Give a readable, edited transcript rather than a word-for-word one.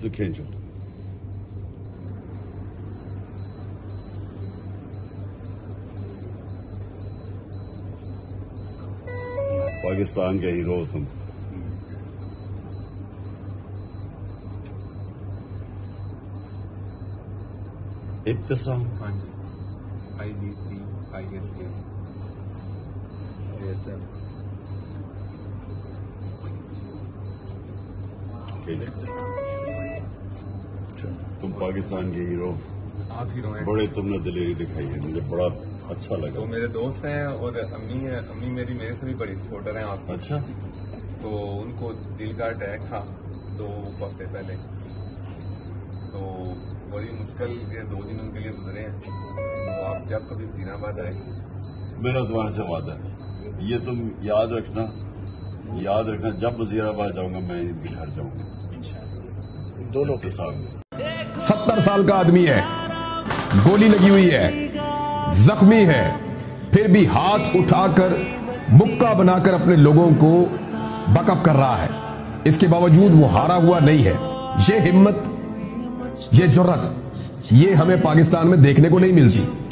तो खींचो। पाकिस्तान के हीरो हो तुम। इब्तिसाम तुम पाकिस्तान के हीरो, आप हीरो हैं। बड़े तुमने दिलेरी दिखाई है, मुझे बड़ा अच्छा लगा। तो मेरे दोस्त हैं और अम्मी है, अम्मी मेरी मेरे से भी बड़ी सपोर्टर हैं आपकी। अच्छा, तो उनको दिल का अटैक था 2 हफ्ते पहले, तो बड़ी मुश्किल के 2 दिन उनके लिए गुजरे हैं। तो आप जब कभी वजीराबाद आए, मेरा तुम्हारे से वादा है, ये तुम याद रखना जब वजीराबाद जाऊंगा मैं इनके घर जाऊंगा दोनों के सामने। 70 साल का आदमी है, गोली लगी हुई है, जख्मी है, फिर भी हाथ उठाकर मुक्का बनाकर अपने लोगों को बकअप कर रहा है। इसके बावजूद वो हारा हुआ नहीं है। ये हिम्मत, ये जुर्रत, ये हमें पाकिस्तान में देखने को नहीं मिलती।